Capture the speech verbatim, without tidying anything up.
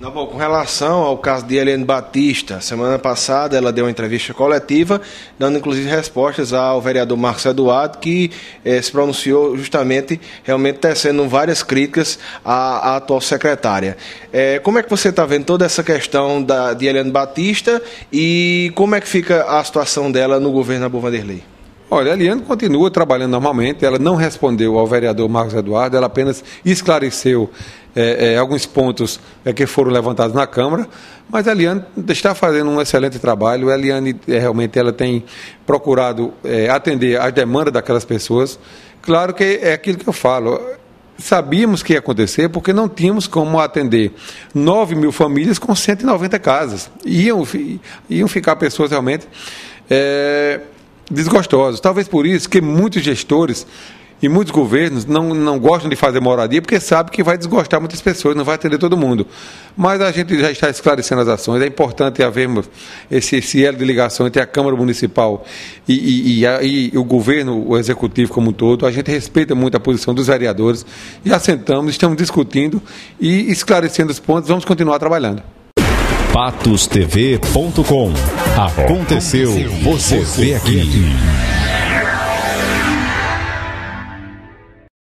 Tá bom, com relação ao caso de Eliane Batista, semana passada ela deu uma entrevista coletiva, dando inclusive respostas ao vereador Marcos Eduardo, que eh, se pronunciou justamente, realmente tecendo várias críticas à, à atual secretária. Eh, como é que você está vendo toda essa questão da, de Eliane Batista e como é que fica a situação dela no governo Abel Vanderlei? Olha, a Eliane continua trabalhando normalmente, ela não respondeu ao vereador Marcos Eduardo, ela apenas esclareceu é, é, alguns pontos é, que foram levantados na Câmara, mas a Eliane está fazendo um excelente trabalho. A Eliane é, realmente ela tem procurado é, atender às demandas daquelas pessoas. Claro que é aquilo que eu falo, sabíamos que ia acontecer porque não tínhamos como atender nove mil famílias com cento e noventa casas. Iam, iam ficar pessoas realmente... É, desgostosos. Talvez por isso que muitos gestores e muitos governos não, não gostam de fazer moradia, porque sabem que vai desgostar muitas pessoas, não vai atender todo mundo. Mas a gente já está esclarecendo as ações. É importante havermos esse, esse elo de ligação entre a Câmara Municipal e, e, e, a, e o governo, o executivo como um todo. A gente respeita muito a posição dos vereadores. Já sentamos, estamos discutindo e esclarecendo os pontos. Vamos continuar trabalhando. patos t v ponto com. Aconteceu, você vê aqui.